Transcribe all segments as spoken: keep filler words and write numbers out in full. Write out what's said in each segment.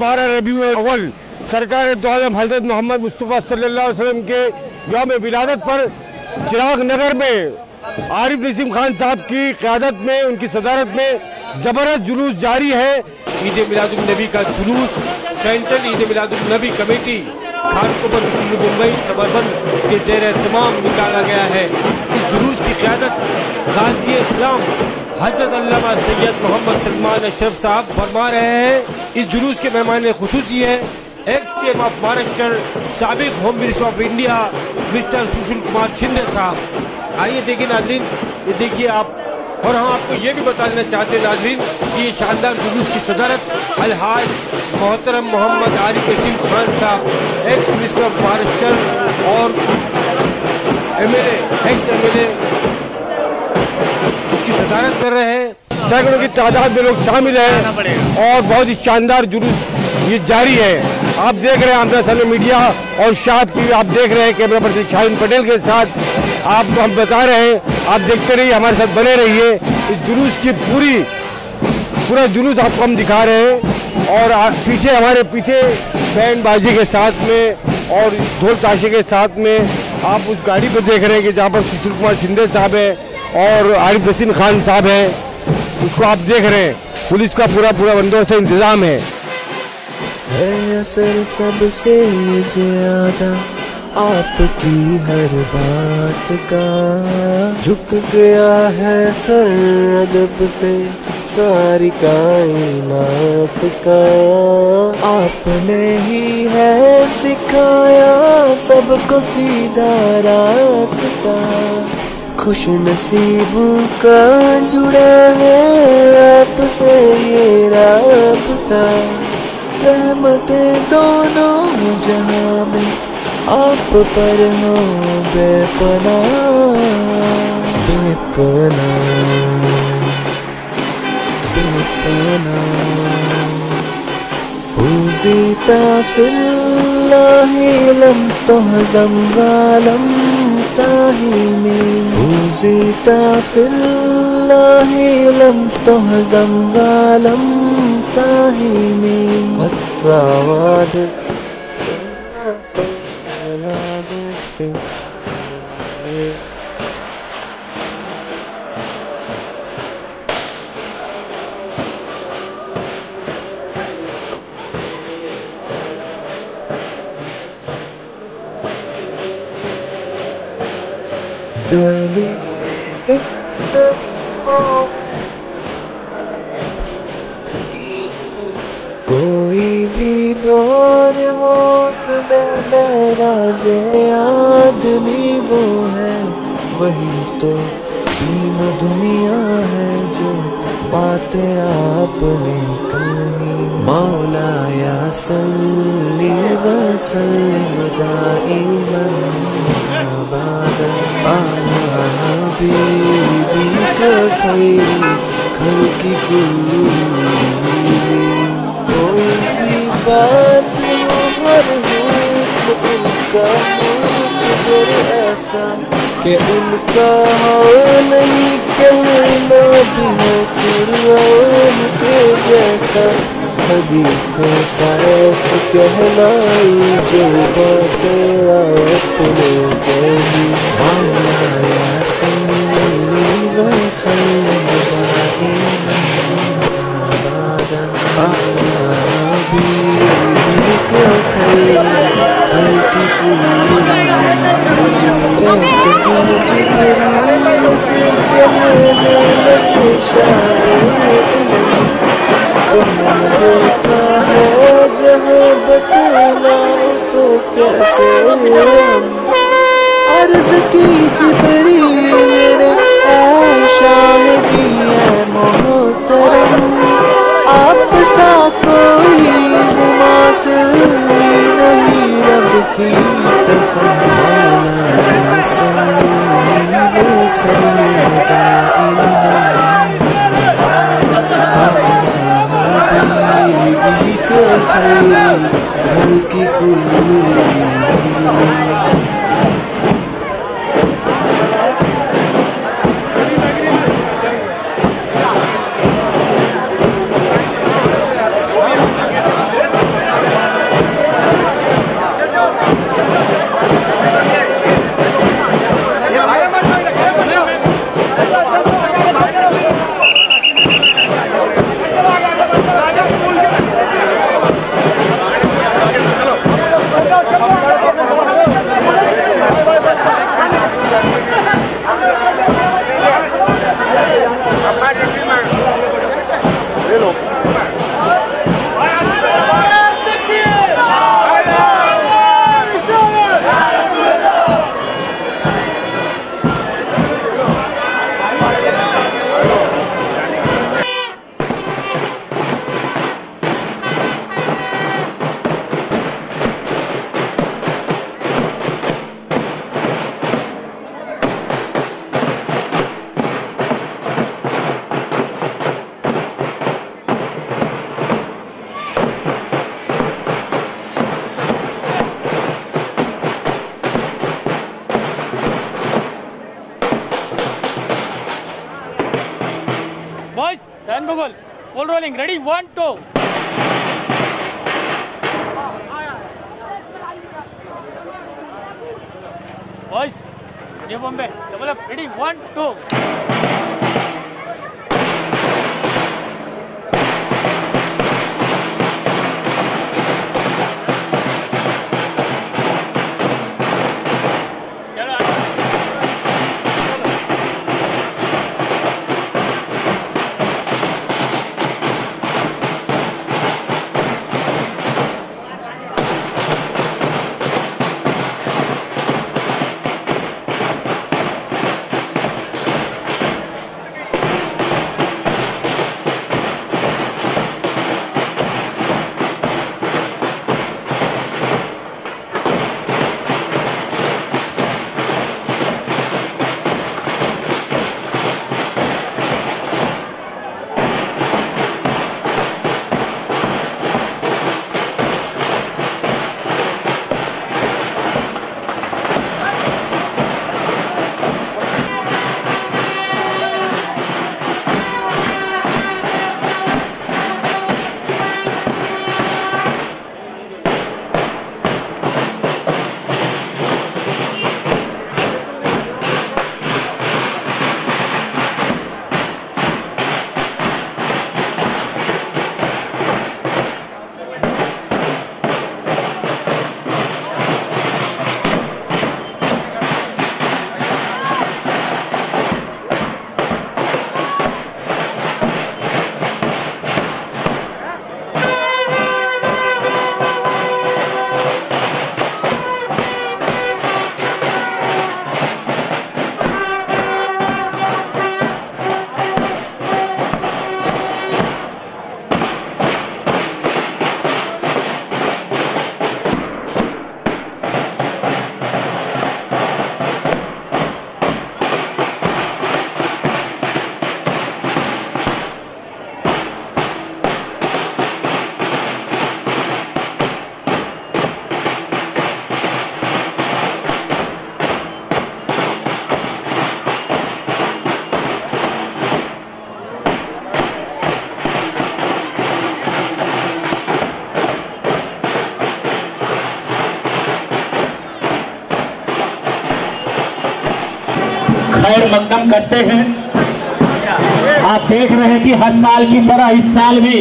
बारह रबीउल अव्वल सरकार दो आलम हज़रत मोहम्मद मुस्तफ़ा सल्लल्लाहु अलैहि वसल्लम के यौम विलादत पर चिराग नगर में आरिफ नसीम खान साहब की क़यादत में, उनकी सदारत में ज़बरदस्त जुलूस जारी है। ईद मिलादुन नबी का जुलूस सेंट्रल ईद मिलादुन नबी कमेटी खानकोबर मुंबई समरबंद के ज़ेर एहतमाम निकाला गया है। इस जुलूस की क़यादत गाज़ी इस्लाम हज़रत अल्लामा सैयद मोहम्मद सलमान अशरफ साहब फरमा रहे हैं। इस जुलूस के मेहमान खुसूसी है एक्स सीएम ऑफ महाराष्ट्र, साबिक home minister of India mister Sushil Kumar Shinde sahab. आइए देखिए नाजरीन, ये देखिए आप। और हम आपको ये भी बता देना चाहते हैं नाजरीन कि ये शानदार जुलूस की सदारत अलहाज मोहतरम मोहम्मद आरिफ नसीम खान साहब, एक्स मिनिस्टर ऑफ महाराष्ट्र और M L A ex M L A इसकी सदारत कर रहे हैं। सैकड़ों की तादाद में लोग शामिल हैं और बहुत ही शानदार जुलूस ये जारी है। आप देख रहे हैं आमना सामने मीडिया और शाद की आप देख रहे हैं कैमरा पर्सन शाहिन पटेल के साथ। आपको हम बता रहे हैं, आप देखते रहिए, हमारे साथ बने रहिए। इस जुलूस की पूरी पूरा जुलूस आपको हम दिखा रहे हैं और पीछे हमारे पीछे बैंड बाजी के साथ में और ढोल ताशे के साथ में आप उस गाड़ी को देख रहे हैं कि जहाँ पर सुशील कुमार शिंदे साहब हैं और आरिफ नसीम खान साहब हैं, उसको आप देख रहे हैं। पुलिस का पूरा पूरा बंदोबस्त इंतजाम है। असर सबसे ज्यादा आपकी हर बात का, झुक गया है सर अदब से सारी कायनात का। आपने ही है सिखाया सबको सीधा रास्ता, खुश नसीबों का जुड़ा है आपसे ये राबता। रहमतें दोनों जहां में आप पर हो बेपनाह बेपनाह बेपनाह। उज़ीता फिल्लाहि लम तुहज़म वलम ताहिमी, उज़ीता फिल्लाहि लम तुहज़म वलम ताहिमी। अत्तावाद कोई भी दौर हो मेरा जो आदमी वो है, वही तो तीनों दुनिया है जो बातें आपने कही। मौला या सल्ली व सल्लिम दाइमन अबदा अला हबीबी का खैरी खल्क़ि कुल्लिहिम। कोई भी बात हर उनका मुकद्दर ऐसा कि उनका हाल नहीं कहना भी है कुरान के जैसा। हदीस पाक कहलाई जो बातें आपने कही। मौला या सल्ली व सल्लिम दाइमन अबदा अला हबीबी का खैरी खल्क़ि कुल्लिहिम। एक दिन जिब्रील से कहने लगे शायद तुमने देखा है जहाँ बतलाओ तो कैसे हम। अर्ज़ की जिब्रील ने ऐ शाहिदी है मोहतरम, आप सा कोई मुमासिल नहीं रब की कसम। मौला या सल्ली व सल्लिम दाइमन हबीबी का खैरी खल्क़ि कुल्लिहिम। Roll, full rolling, ready, one two. Boys, new Bombay, double up, ready, one two. खैर मकदम करते हैं। आप देख रहे हैं कि हर साल की तरह इस साल भी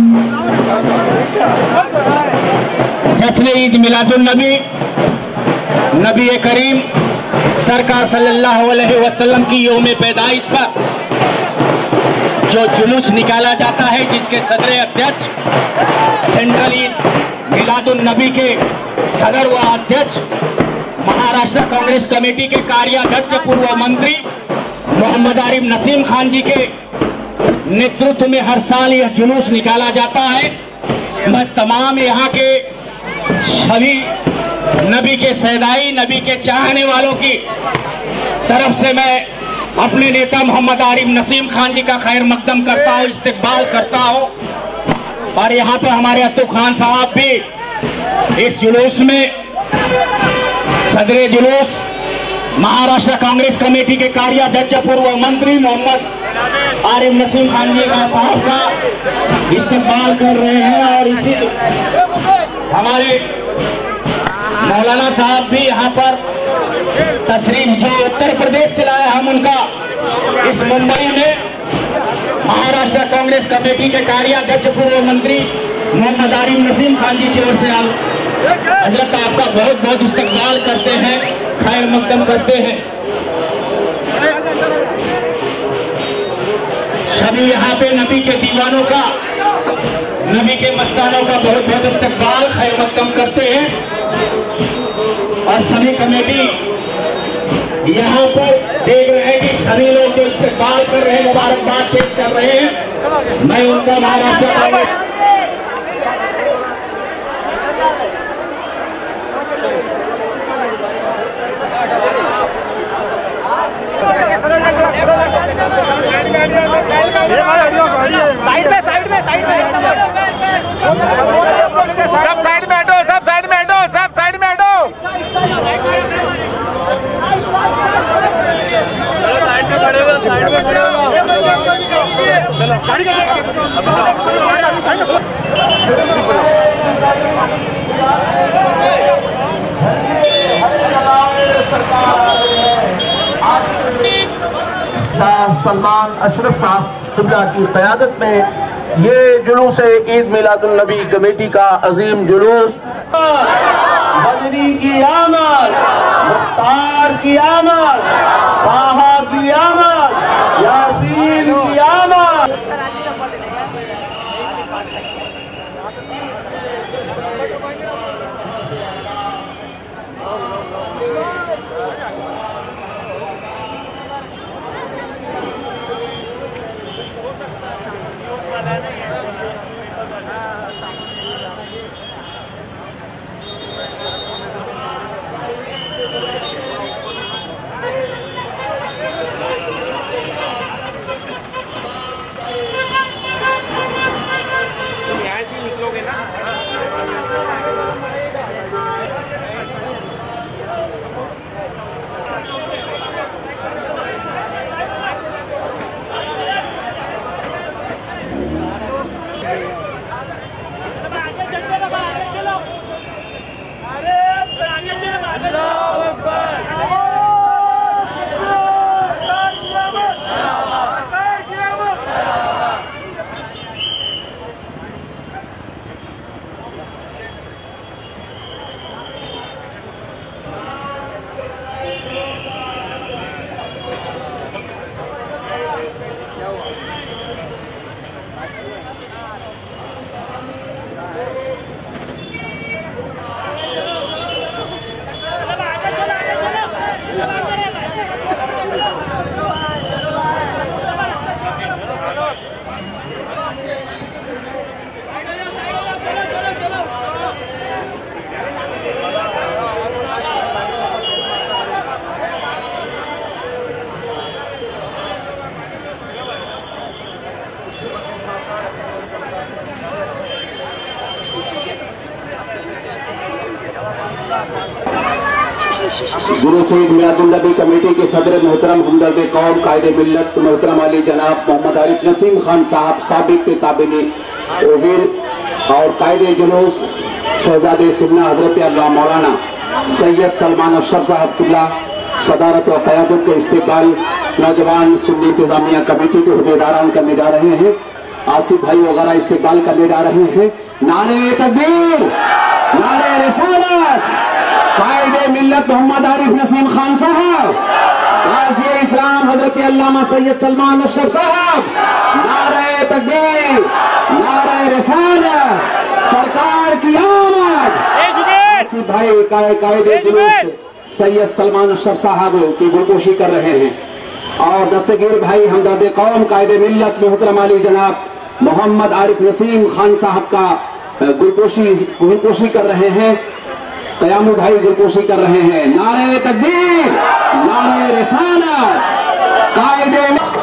जश्न ईद मिलादुन नबी नबी करीम सरकार सल्लल्लाहु अलैहि वसल्लम की यौम पैदाइश पर जो जुलूस निकाला जाता है, जिसके सदर अध्यक्ष सेंट्रल ईद मिलादुन नबी के सदर व अध्यक्ष महाराष्ट्र कांग्रेस कमेटी के कार्याध्यक्ष पूर्व मंत्री मोहम्मद आरिफ नसीम खान जी के नेतृत्व में हर साल यह जुलूस निकाला जाता है। मैं तमाम यहाँ के सभी नबी के सैदाई, नबी के चाहने वालों की तरफ से मैं अपने नेता मोहम्मद आरिफ नसीम खान जी का खैर मकदम करता हूँ, इस्तकबाल करता हूँ। और यहाँ पे हमारे अतुक खान साहब भी इस जुलूस में सदरे जुलूस महाराष्ट्र कांग्रेस कमेटी के कार्याध्यक्ष पूर्व मंत्री मोहम्मद आरिफ नसीम खान जी का साहब का इस्तेमाल कर रहे हैं। और इसी हमारे मौलाना साहब भी यहाँ पर तशरीफ जो उत्तर प्रदेश से लाए, हम उनका इस मुंबई में महाराष्ट्र कांग्रेस कमेटी के कार्याध्यक्ष पूर्व मंत्री मोहम्मद आरिफ नसीम खान जी की ओर से हजरत आपका बहुत बहुत इस्तकबाल करते हैं, खैर मकदम करते हैं। सभी यहाँ पे नबी के दीवानों का, नबी के मस्तानों का बहुत बहुत इस्तकबाल, खैर मकदम करते हैं। और सभी कमेटी यहाँ पर देख रहे हैं कि सभी लोग जो इस्तकबाल कर रहे हैं, मुबारकबाद पेश कर रहे हैं। मैं उनका महाराष्ट्र साइड में साइड में साइड में सब साइड में हटो, सब साइड में हटो, सब साइड में हटो। साइड में खड़े हो, साइड में खड़े हो। शाह सलमान अशरफ साहब क़िबला की क़यादत में ये जुलूस ईद मिलादुन नबी कमेटी का अजीम जुलूस, बदरी की आमद, मुख्तार की आमद, ताहा की आमद, यासीन की आमद। जुलूस ईद मिलादुन नबी कमेटी के सदर मोहतरम हमदर्द कौम कायदे मिल्लत मोहतरम अली जनाब मोहम्मद आरिफ नसीम खान साहब साबिक के काबिल वजीर और कायदे जुलूस शहजादे सिमना हजरत अल्लाह मौलाना सैयद सलमान अशरफ साहब क़िबला सदारत और क़यादत के इस्तेकाल नौजवान सुन्नी इंतजामिया कमेटी के हुदेदारान करने जा रहे हैं। आसिफ भाई वगैरह इस्तेकाल करने जा रहे हैं। नारे तकबीर, नारे रिसालत, कायदे मिल्लत मोहम्मद आरिफ नसीम खान साहब, गाज़ी इस्लाम हजरत अल्लामा सैयद सलमान अशरफ साहब, नारे तकबीर, नारे रिसालत, सरकार की आमद। आसिफ भाई कायदे जुलूस सैयद सलमान अशरफ साहब की गुलपोशी कर रहे हैं और दस्तगीर भाई हमदर्द कौम कायदे मिल्लत मोहतरम अली जनाब मोहम्मद आरिफ नसीम खान साहब का गुलपोशी गुलपोशी कर रहे हैं। कयामू भाई गुलपोशी कर रहे हैं। नारे तकबीर, नारे रिसालत, कायदे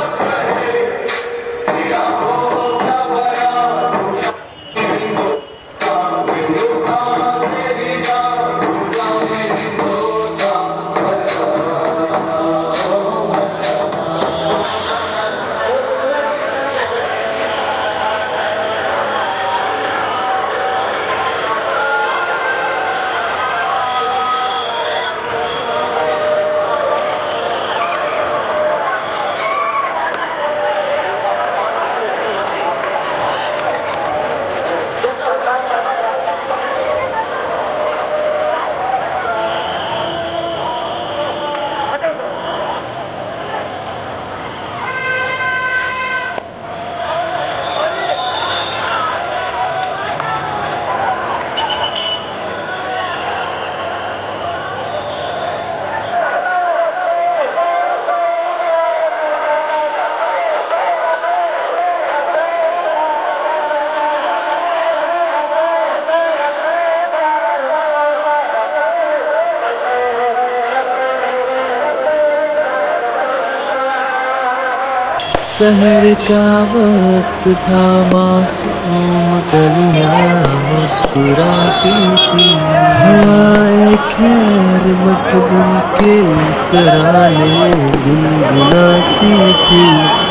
शहर का वक्त था, मासूम गलियां मुस्कुराती थी, हवाएं खैर मकदम के तराने गुनगुनाती थी।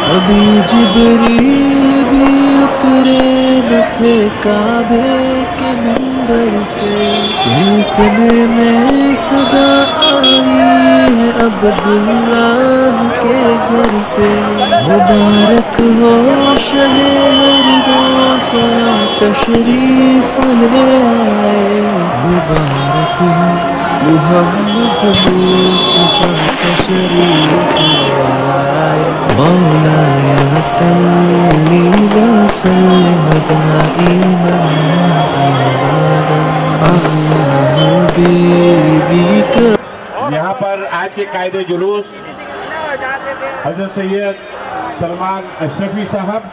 अभी जिब्रील भी उतरे न थे काबे के मिंबर से कि इतने में सदा आई है अब्दुल्लाह के घर से। मुबारक हो शहर दो सरा तशरीफ ले आए, मुबारक हो मुहम्मद मुस्तफा तशरीफ ले आए। मौलाया सल्ली व सल्लिम दाइमन अबदन अला हबीबिक। यहाँ पर आज के कायदे जुलूस हजरत सैयद सलमान अशरफी साहब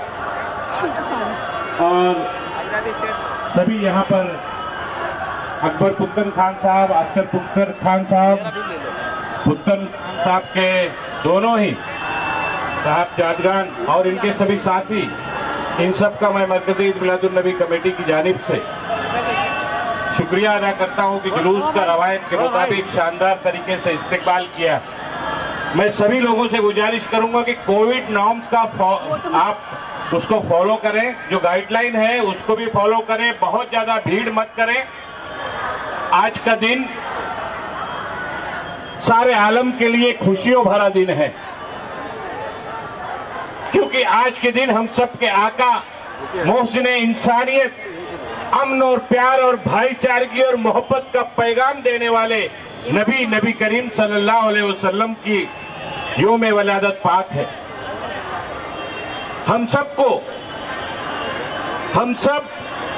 और सभी यहाँ पर अकबर पुत्तन खान साहब, अख्तर पुत्तर खान साहब, पुत्तन साहब के दोनों ही साहब जादगान और इनके सभी साथी, इन सब का मैं मरकज़ी ईद मिलादुन नबी कमेटी की जानिब से शुक्रिया अदा करता हूं कि जुलूस का रवायत के मुताबिक शानदार तरीके से इस्तेकबाल किया। मैं सभी लोगों से गुजारिश करूंगा कि कोविड नॉर्म्स का आप उसको फॉलो करें, जो गाइडलाइन है उसको भी फॉलो करें, बहुत ज्यादा भीड़ मत करें। आज का दिन सारे आलम के लिए खुशियों भरा दिन है, क्योंकि आज के दिन हम सब के आका मोहसिन इंसानियत, अमन और प्यार और भाईचारगी और मोहब्बत का पैगाम देने वाले नबी नबी करीम सल्लल्लाहु अलैहि वसल्लम की यौम वलादत पाक है। हम सबको हम सब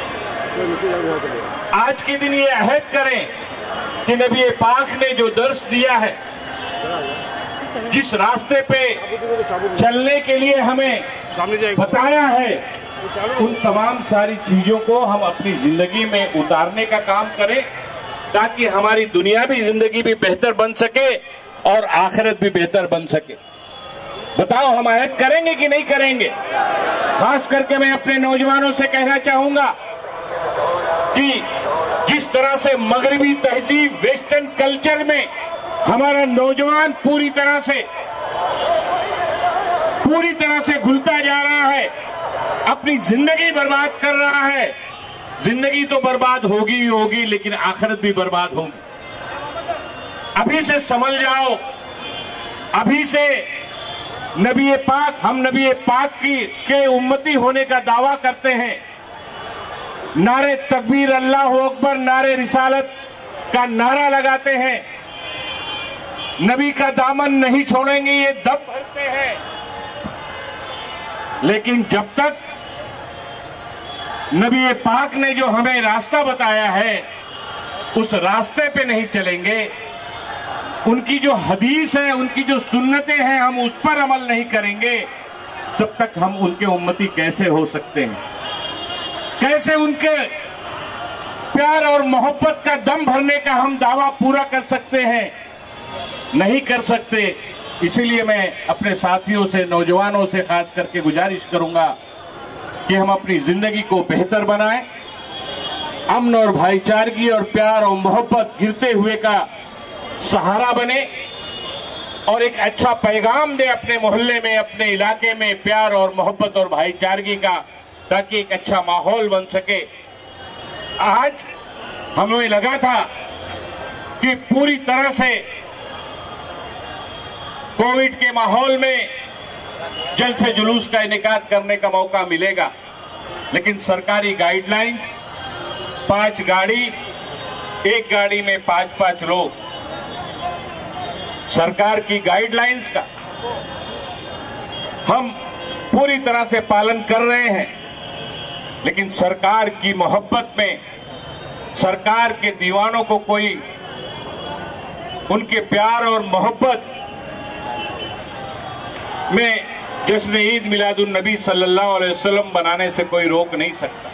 आज के दिन ये अहद करें कि नबी पाक ने जो दर्श दिया है, जिस रास्ते पे चलने के लिए हमें बताया है, उन तमाम सारी चीजों को हम अपनी जिंदगी में उतारने का काम करें, ताकि हमारी दुनिया भी जिंदगी भी बेहतर बन सके और आखिरत भी बेहतर बन सके। बताओ हम अहद करेंगे कि नहीं करेंगे? खास करके मैं अपने नौजवानों से कहना चाहूंगा कि जिस तरह से मगरबी तहजीब, वेस्टर्न कल्चर में हमारा नौजवान पूरी तरह से पूरी तरह से घुलता जा रहा है, अपनी जिंदगी बर्बाद कर रहा है। जिंदगी तो बर्बाद होगी ही होगी, लेकिन आखिरत भी बर्बाद होगी। अभी से समझ जाओ, अभी से नबी पाक, हम नबी पाक की के उम्मती होने का दावा करते हैं, नारे तकबीर, अल्लाह अकबर, नारे रिसालत का नारा लगाते हैं, नबी का दामन नहीं छोड़ेंगे, ये दम भरते हैं। लेकिन जब तक नबी पाक ने जो हमें रास्ता बताया है उस रास्ते पे नहीं चलेंगे, उनकी जो हदीस है, उनकी जो सुन्नतें हैं, हम उस पर अमल नहीं करेंगे, तब तक हम उनके उम्मती कैसे हो सकते हैं? कैसे उनके प्यार और मोहब्बत का दम भरने का हम दावा पूरा कर सकते हैं? नहीं कर सकते। इसीलिए मैं अपने साथियों से, नौजवानों से खास करके गुजारिश करूंगा कि हम अपनी जिंदगी को बेहतर बनाएं, अमन और भाईचारगी और प्यार और मोहब्बत गिरते हुए का सहारा बने और एक अच्छा पैगाम दे अपने मोहल्ले में, अपने इलाके में प्यार और मोहब्बत और भाईचारगी का, ताकि एक अच्छा माहौल बन सके। आज हमें लगा था कि पूरी तरह से कोविड के माहौल में जल्द से जुलूस का इनेकाद करने का मौका मिलेगा, लेकिन सरकारी गाइडलाइंस, पांच गाड़ी, एक गाड़ी में पांच पांच लोग, सरकार की गाइडलाइंस का हम पूरी तरह से पालन कर रहे हैं। लेकिन सरकार की मोहब्बत में, सरकार के दीवानों को कोई उनके प्यार और मोहब्बत में जश्न ईद मिलादुन नबी सल्लल्लाहु अलैहि वसल्लम बनाने से कोई रोक नहीं सकता।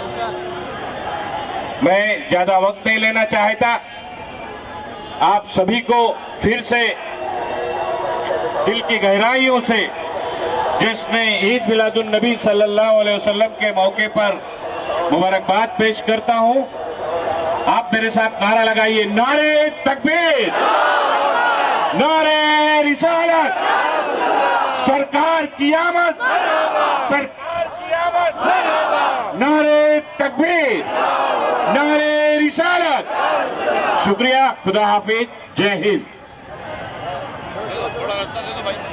मैं ज्यादा वक्त नहीं लेना चाहता, आप सभी को फिर से दिल की गहराइयों से जश्न ईद मिलादुन नबी सल्लल्लाहु अलैहि वसल्लम के मौके पर मुबारकबाद पेश करता हूं। आप मेरे साथ नारा लगाइए, नारे तकबीर, नारे रिसालत, सरकार की आमद, सरकार की आमद, नारे तकबीर, नारे रिसालत। शुक्रिया, खुदा हाफिज, जय हिंद। थोड़ा रास्ता दे दो भाई।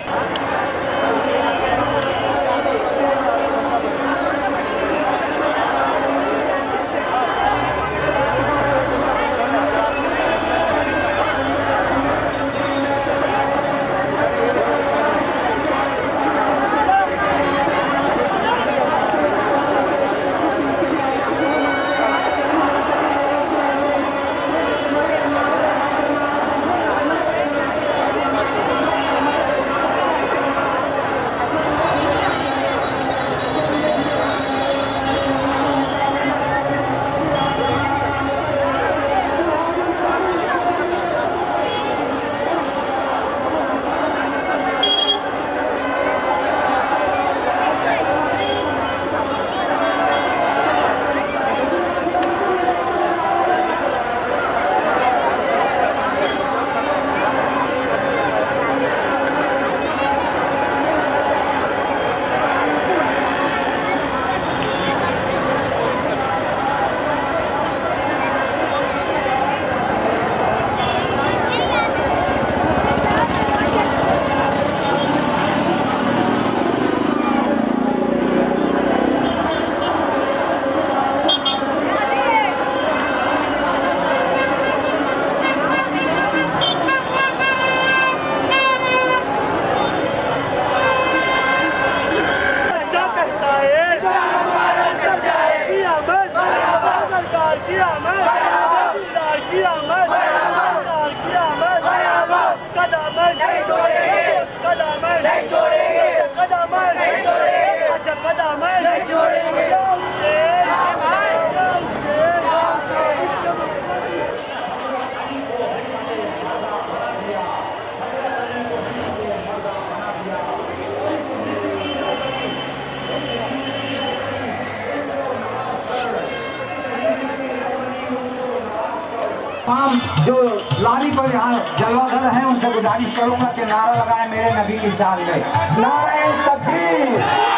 तमाम जो लाली पर यहाँ जलवागर हैं उनसे गुजारिश करूंगा कि नारा लगाए मेरे नबी की शान में। नारे तकबीर,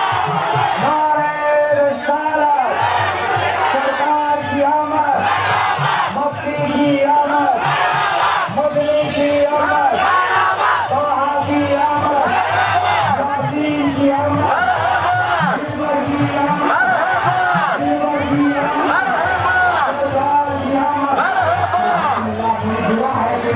नारे रिसालत, सरकार की आमद, मुफ्ती की आमद, मदनी की आमद, तोहा की आमद, यासीन की आमद, दिलबर की आमद, दिलबर की आमद, सरकार की आमद। दुआ है कि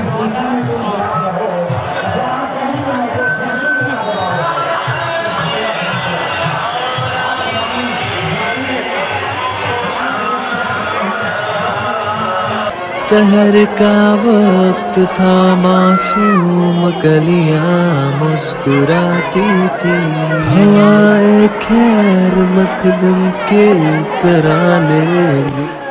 सहर का वक्त था, मासूम कलियां मुस्कुराती थी, हवाए खैर मखदम के तराने